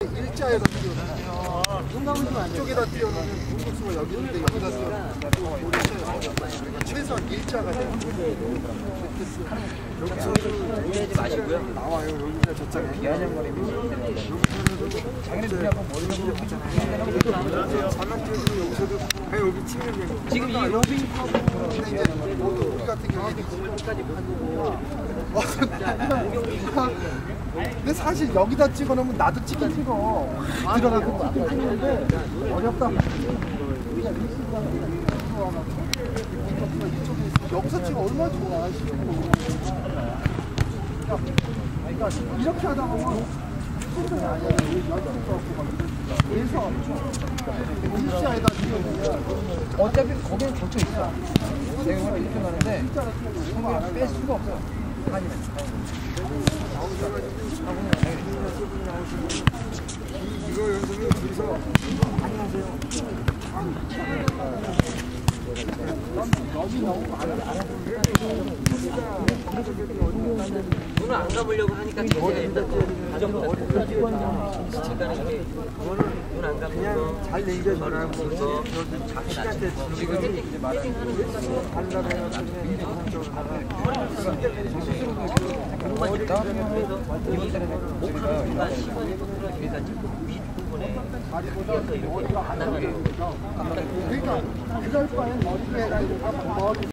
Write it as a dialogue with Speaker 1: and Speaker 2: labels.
Speaker 1: 일자에다 띄워놓으면 이쪽에다 띄워놓으면 공격수가 여기 있는데 여기다 띄워놓으면 최소한 일자가 돼요.
Speaker 2: 오해하지 마시고요.
Speaker 1: 나와요. 여기가 저쪽에
Speaker 3: 자기네들이 한번 머리 좀
Speaker 1: 여기서 자막 띄워주고 여기서도 여기 치면
Speaker 2: 지금 이 로빙
Speaker 1: 근데 이제 우리 같은 경우는
Speaker 2: 끝까지 보고
Speaker 1: 근데 사실 여기다 찍어놓으면 나도 찍긴 찍어. 들어가서 찍긴 찍는데 어렵다. 여기서 찍어 얼마나 좋아. 그러니까 이렇게 하다 보면 충분히 아니야. 그래서 일자에다 찍어놓으면
Speaker 3: 어차피 거기는 겹쳐 있어. 내가 이렇게 가는데 거기를 뺄 수가 없어.
Speaker 1: 이거 연습을 둘이서 많이 하세요.
Speaker 2: 눈을 안 감으려고 하니까 가정도 시체가는 게 눈 안 감으면
Speaker 1: 잘 내기가 전화하고
Speaker 2: 자신한테 지금 헤딩하는
Speaker 1: 그러니까 그럴 바엔 머리에다 이렇게 머리